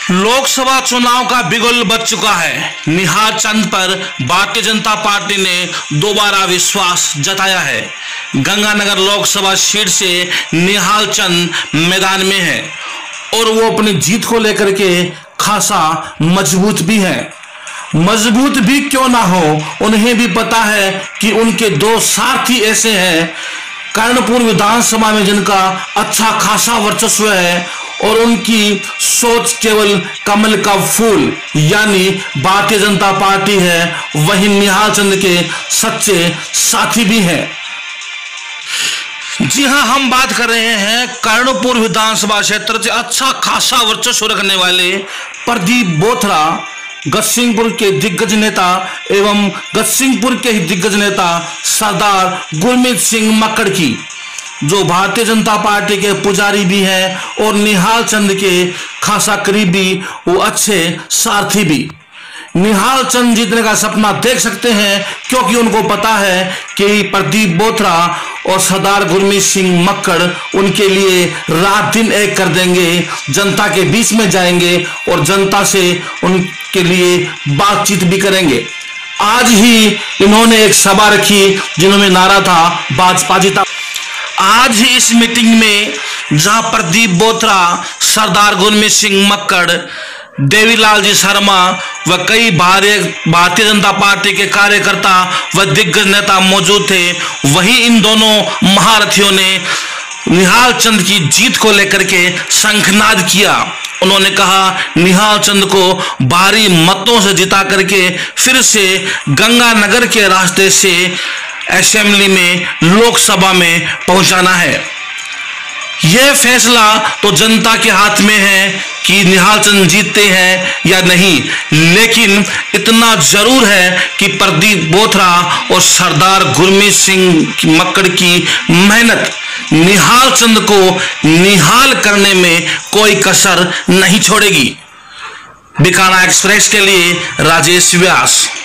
लोकसभा चुनाव का बिगुल बज चुका है। निहाल चंद पर भारतीय जनता पार्टी ने दोबारा विश्वास जताया है। गंगानगर लोकसभा सीट से निहाल चंद मैदान में है और वो अपनी जीत को लेकर के खासा मजबूत भी है। मजबूत भी क्यों ना हो, उन्हें भी पता है कि उनके दो साथी ऐसे हैं कर्णपुर विधानसभा में जिनका अच्छा खासा वर्चस्व है और उनकी सोच केवल कमल का फूल यानी भारतीय जनता पार्टी है। वहीं निहाल चंद के सच्चे साथी भी हैं। जी हां, हम बात कर रहे हैं कर्णपुर विधानसभा क्षेत्र से अच्छा खासा वर्चस्व रखने वाले प्रदीप बोथरा, गतसिंहपुर के दिग्गज नेता एवं गतसिंहपुर के ही दिग्गज नेता सरदार गुरमीत सिंह मक्कड़ की, जो भारतीय जनता पार्टी के पुजारी भी हैं और निहाल चंद के खासा करीबी, वो अच्छे सारथी भी। निहाल चंद जीतने का सपना देख सकते हैं क्योंकि उनको पता है कि प्रदीप बोथरा और सरदार गुरमीत सिंह मक्कड़ उनके लिए रात दिन एक कर देंगे, जनता के बीच में जाएंगे और जनता से उनके लिए बातचीत भी करेंगे। आज ही इन्होंने एक सभा रखी जिन्होंने नारा था भाजपा जिंदाबाद। आज ही इस मीटिंग में जहां प्रदीप बोथरा, सरदार गुरमीत सिंह मक्कड़, देवीलाल जी शर्मा व कई भारतीय जनता पार्टी के कार्यकर्ता व दिग्गज नेता मौजूद थे, वहीं इन दोनों महारथियों ने निहाल चंद की जीत को लेकर के शंखनाद किया। उन्होंने कहा निहाल चंद को भारी मतों से जिता करके फिर से गंगानगर के रास्ते से असेंबली में, लोकसभा में पहुंचाना है। यह फैसला तो जनता के हाथ में है कि निहाल चंद जीतते हैं या नहीं, लेकिन इतना जरूर है कि प्रदीप बोथरा और सरदार गुरमीत सिंह मक्कड़ की मेहनत निहाल चंद को निहाल करने में कोई कसर नहीं छोड़ेगी। बीकानेर एक्सप्रेस के लिए राजेश व्यास।